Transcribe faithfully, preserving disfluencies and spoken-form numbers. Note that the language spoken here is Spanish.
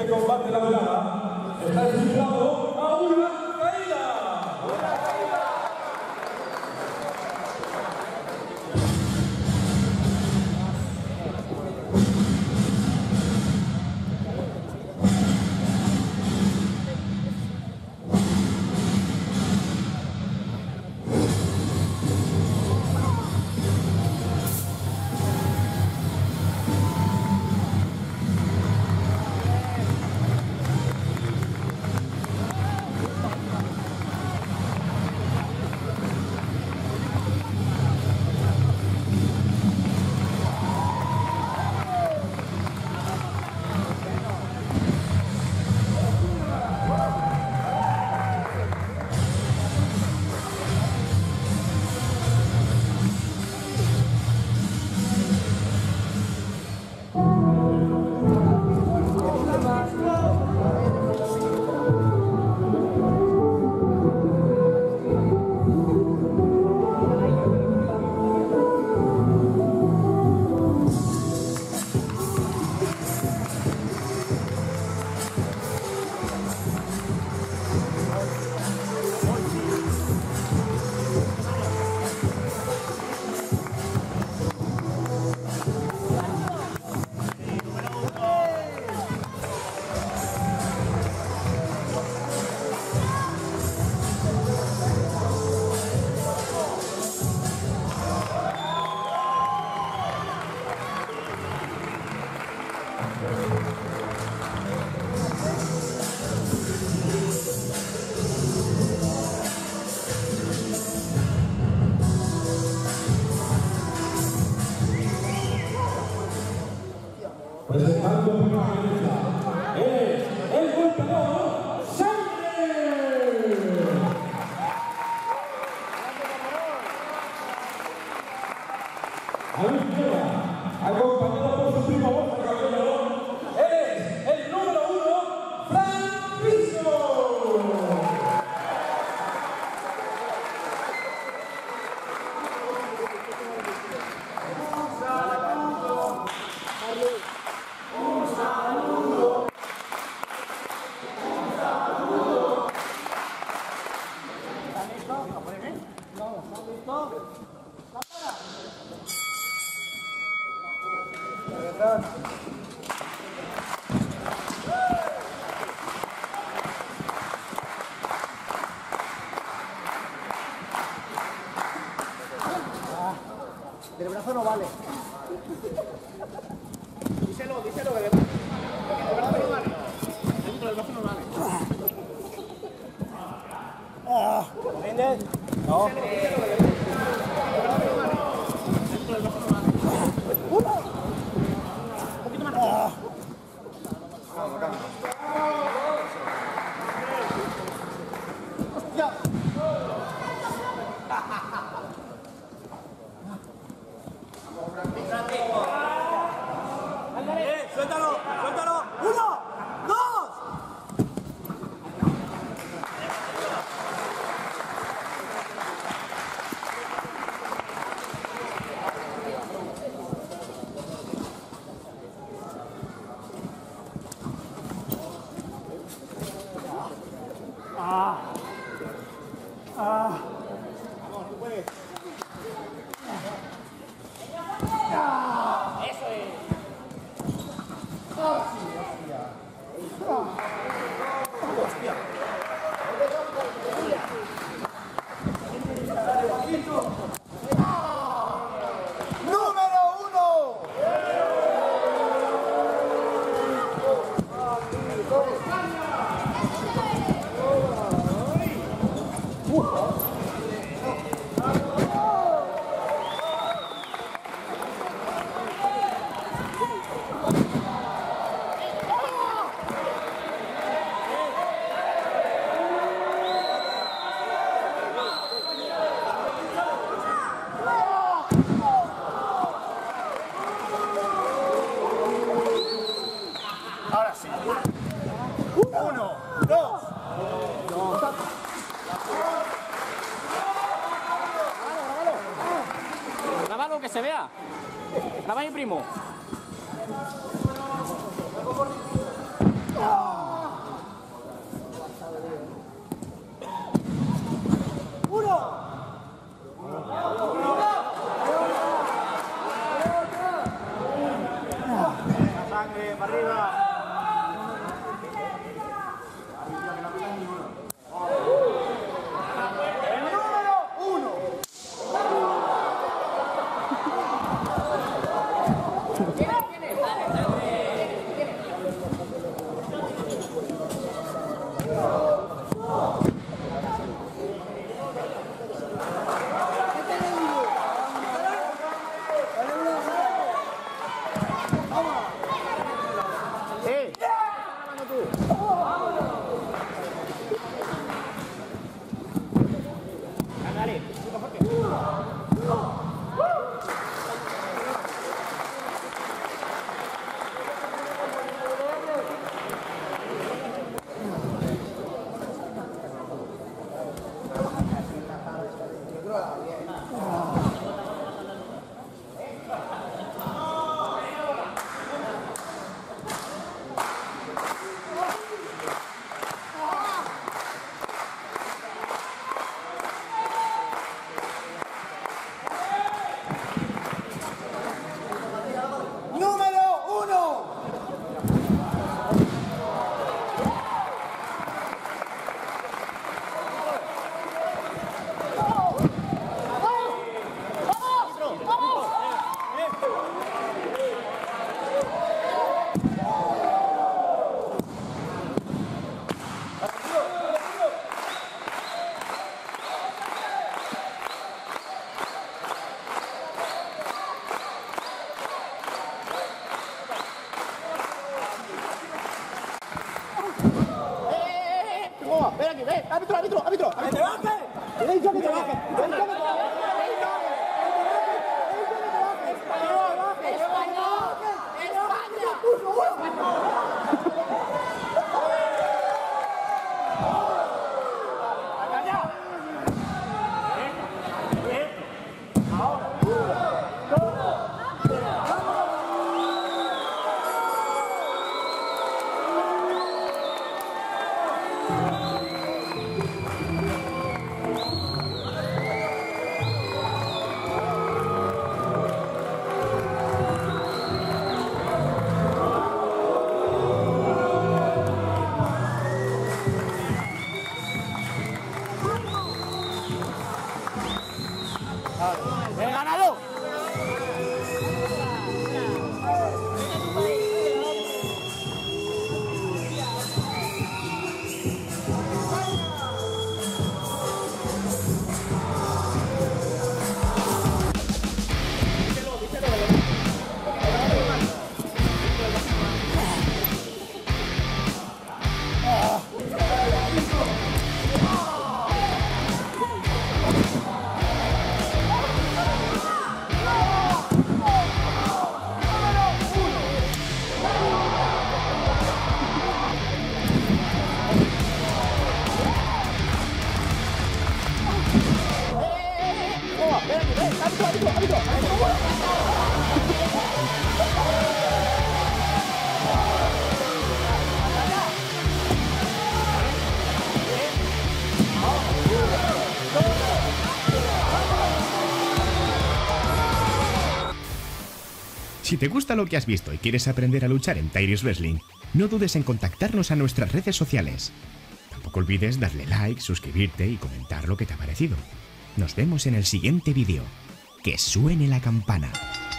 combate de la velada está destinado a una caída. ¡Una caída! Presentando por la derecha es el golpeador Sangre. A la izquierda, acompañado por su primo Borja Cabello, es el número uno, Francisco. Del brazo no vale. Díselo, díselo, de verdad. Del brazo no vale. Del brazo no vale. ¿Entiendes? No. Díselo, díselo, de verdad. Del brazo no vale. Del brazo no vale. Un poquito más. ¡Hostia! ¡Eh! ¡Suéltalo! ¡Suéltalo! ¡Uno! ¡Dos! ¡Ah! ¡Ah! Vamos, tú puedes. ¡Ah! ¡Eso es! ¡Ah, sí, hostia! ¡Ah! ¡Hostia! ¡Número uno! Ahora sí. Uno, dos. Grábalo, que se vea. Graba a mi primo. ¡Oh! Ven aquí, ven, árbitro, árbitro, árbitro. ¡Que te baje! ¡Le he dicho que te baje! ¡Le he dicho que te baje! ¡He ganado! Si te gusta lo que has visto y quieres aprender a luchar en Tyrex Wrestling, no dudes en contactarnos a nuestras redes sociales. Tampoco olvides darle like, suscribirte y comentar lo que te ha parecido. Nos vemos en el siguiente vídeo. ¡Que suene la campana!